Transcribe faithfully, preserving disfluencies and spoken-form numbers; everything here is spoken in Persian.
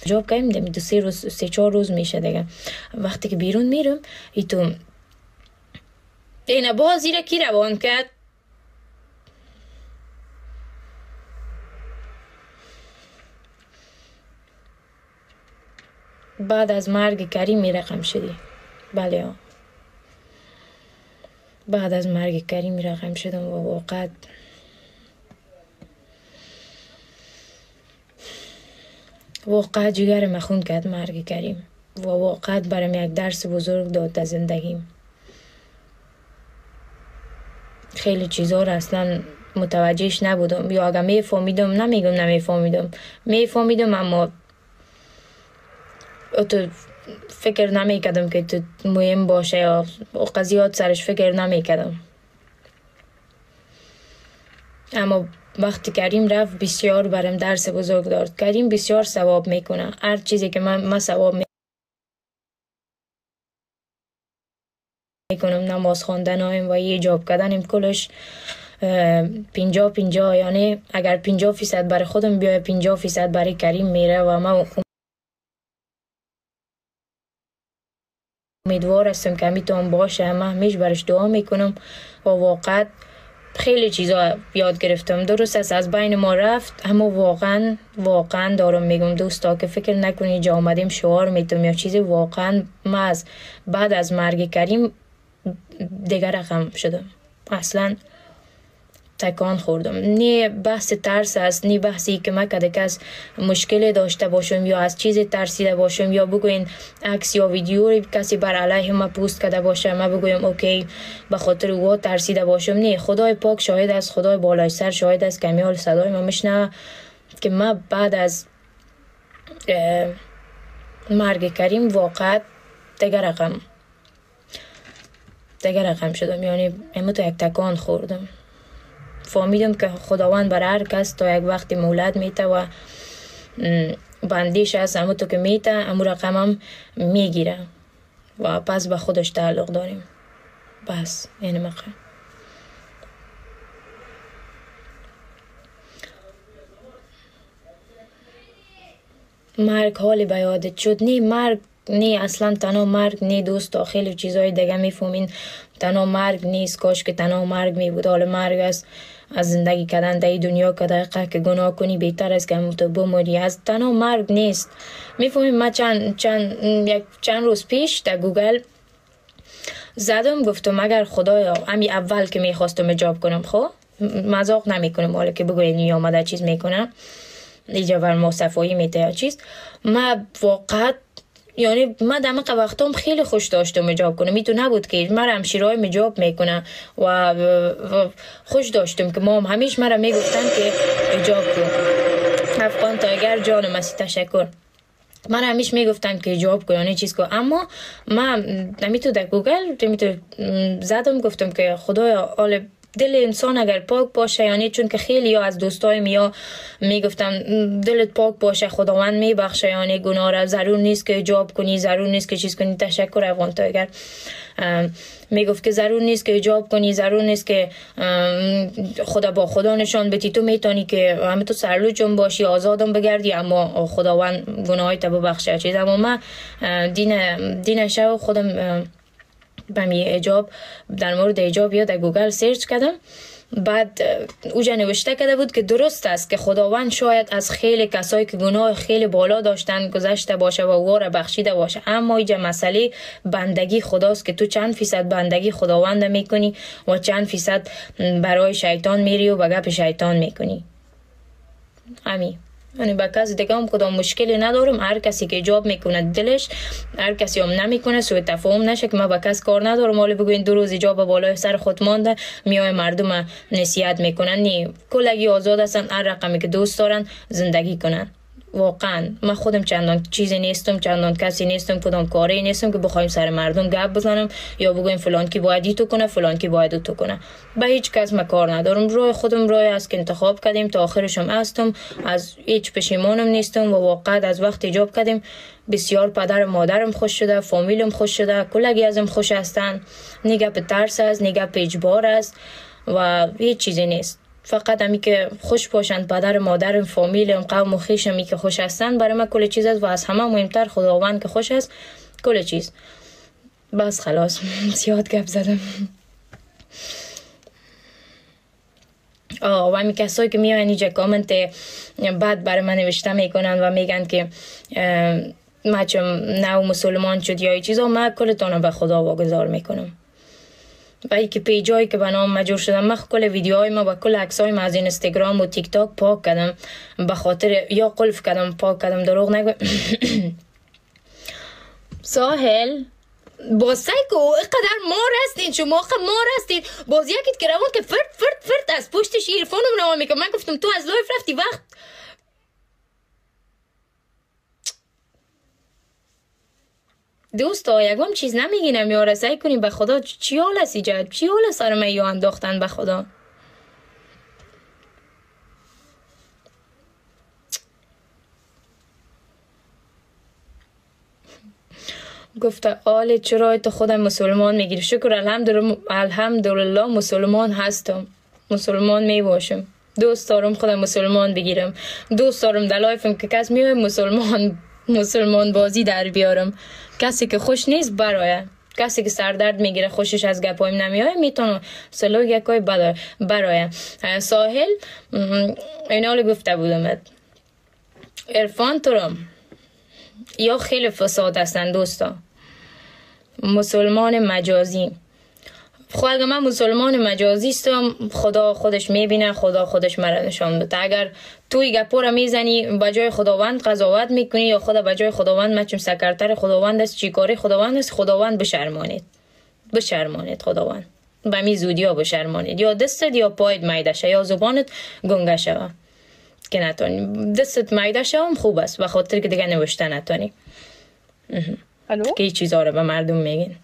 جاب کردیم دمی دو سه روز سه چهار روز میشه دیگه. وقتی که بیرون میرم ای تو اینه بازی را کی روان کرد؟ بعد از مرگ کریم رقم شدی. بله ها. بعد از مرگ کریم رقم شدم و واقعا واقعا جگر مخون کرد مرگ کریم و واقعا برام یک درس بزرگ داد در زندگیم. خیلی چیزا را اصلا متوجهش نبودم، یا اگه میفهمیدم نمیگم نمیفهمیدم میفهمیدم اما تو فکر نمیکردم که تو مهم باشه یا قضیات سرش فکر نمیکردم. اما وقتی کریم رفت بسیار برام درس بزرگ داد. کریم بسیار ثواب میکنه. هر چیزی که من من ثواب میکنم، نماز خواندن و ایجاب کردنم کلش پنجاه پنجاه، یعنی اگر پنجاه فیصد برای خودم بیای پنجاه فیصد برای کریم میره و من امیدوار هستم که میتونم باشه. من همیشه برش دعا میکنم و واقعا خیلی چیزا یاد گرفتم. درست است از بین ما رفت اما واقعا واقعا دارم میگم دوستا که فکر نکنی جا آمدیم شعار میتونم یا چیزی. واقعا من از بعد از مرگ کریم دیگر رقم شدم، اصلا تکان خوردم. نه بحث ترس است، نه بحثی که من کده کس مشکل داشته باشم یا از چیز ترسیده باشم یا بگوین عکس یا ویدیو کسی بر علیه ما پوست کرده باشه من بگویم اوکی به خاطر او ترسیده باشم. نه، خدای پاک شاهد است، خدای بالای سر شاهد است که میال صدای ما میشنه که من بعد از مرگ کریم واقعا دیگر رقم دیگر رقم شدم، یعنی امو تو یک تکان خوردم. فهمیدم که خداوند برای هر کس تا یک وقتی مولد میته و بندیش هست، اما تو که میته امو رقم هم میگیره و پس به خودش تعلق داریم. بس یعنی مقه مرگ حالی به یادت شد؟ نه مرگ نه، اصلا تنها مرگ نه دوستا، خیلی چیزای دیگه میفهمین. تنها مرگ نیست، کاش که تنها مرگ می بود. حال مرگ است از زندگی کردن در دنیا که دقیقه که گناه کنی بهتر است که همون تو بموری. از تنها مرگ نیست. میفهمین من چند چند یک چند روز پیش در گوگل زدم گفتم اگر خدایا همین اول که میخواستم اجاب کنم، خب مذاق نمیکنم حالا که بگوین یا آمده چیز میکنم اینجا بر ما صفایی میته یا چیز، من واقعا یعنی من دمق وقتام خیلی خوش داشتم اجاب کنم. میتون نبود که من همشیرای مجاب میکنه و, و خوش داشتم که مام همیشه مرا میگفتن که اجاب کن. افغان تایگر جان مسی تشکر. من همیشه میگفتن که اجاب کن یعنی چیز کن. اما من نمیتون در گوگل نمیتون زدم گفتم که خدایا حال دل انسان اگر پاک باشه، یعنی چون که خیلی یا از دوستای میا میگفتم دلت پاک باشه خداوند میبخشه، یعنی گناه را ضرور نیست که اجاب کنی، ضرور نیست که چیز کنی. تشکر افغان تایگر. میگفت که ضرور نیست که اجاب کنی، ضرور نیست که خدا با خدا نشان بدی، تو میتونی که همه تو سرلوچم باشی آزادم بگردی اما خداوند گناهی تو ببخشه چیز. اما من دین دین شو خودم بمی اجاب در مورد اجاب یا در گوگل سرچ کردم، بعد اوجا نوشته کرده بود که درست است که خداوند شاید از خیلی کسایی که گناه خیلی بالا داشتن گذشته باشه و او را بخشیده باشه، اما اینجا مسئله بندگی خداست که تو چند فیصد بندگی خداوند میکنی و چند فیصد برای شیطان میری و به گپ شیطان میکنی. همین. یعنی با کسی دیگه هم کدام مشکلی ندارم. هر کسی که اجاب میکنه دلش، هر کسی هم نمیکنه سوء تفاهم نشه که من با کس کار ندارم. حالا بگوین دو روز اجاب بالای سر خود مانده میای مردم نصیحت میکنن. نه، کلگی آزاد هستن هر رقمی که دوست دارن زندگی کنن. واقعا من خودم چندان چیزی نیستم، چندان کسی نیستم، کدام کاری نیستم که بخوایم سر مردم گپ بزنم یا بگویم فلان کی باید تو کنه فلان کی باید تو کنه. به هیچ کس من کار ندارم. راه خودم راه است که انتخاب کردیم تا آخرشم هستم، از هیچ پشیمانم نیستم و واقعا از وقت ایجاب کردیم بسیار پدر و مادرم خوش شده، فامیلم خوش شده، کلگی ازم خوش هستن. نگه به ترس است، نگه به اجبار است و هیچ چیزی نیست. فقط همی که خوش باشند، پدر مادر فامیل قوم و خویش همی که خوش هستند، برای من کل چیز است و از همه مهمتر خداوند که خوش است کل چیز. بس خلاص زیاد گپ زدم. آه و همی کسایی که میان اینجا کامنت بد برای من نوشته میکنن و میگن که ما چون نو مسلمان شد یا چیزا، من کلتان به خدا واگذار میکنم. و ای که پیجایی که به نام مجور شدم، من کل ویدیوهای ما و کل عکسای ما از اینستاگرام و تیک تاک پاک کردم، به خاطر یا قلف کردم پاک کردم، دروغ نگو. ساحل با سایکو اینقدر مار هستین شما، خب مار هستین. باز یکیت که روان که فرد فرد فرد از پشتش ایرفونم نوام میکنم. من گفتم تو از لایف رفتی وقت. دوستا یکم چیز نمیگینم یا رسایی کنیم به خدا. چی حال است ایجاد؟ چی حال است سرمه یا انداختن به خدا؟ گفته آله چرا تو خودم مسلمان میگیری؟ شکر الحمدلله الحمدلله مسلمان هستم، مسلمان میباشم. دوست دارم خودم مسلمان بگیرم، دوست دارم در لایفم که کس میوه مسلمان مسلمان بازی در بیارم. کسی که خوش نیست برای کسی که سردرد میگیره خوشش از گپایم نمیاد میتونه سلوک یکای برای ساحل اینا رو گفته بودم. عرفان ترم یا خیلی فساد هستن دوستا. مسلمان مجازی، خب اگر من مسلمان مجازی استم، خدا خودش میبینه، خدا خودش مرا نشان بده. اگر توی گپا را میزنی بجای خداوند قضاوت میکنی یا خدا بجای خداوند مچم سکرتر خداوند است، چیکاری خداوند است، خداوند بشرمانید بشرمانید خداوند به می زودی ها بشرمانید. یا دستت یا پاید میده شه یا زبانت گنگه شوه که نتانی. دستت میده شه هم خوب است به خاطر که دیگه نوشته نتانی. که این چیزها رو به مردم میگین.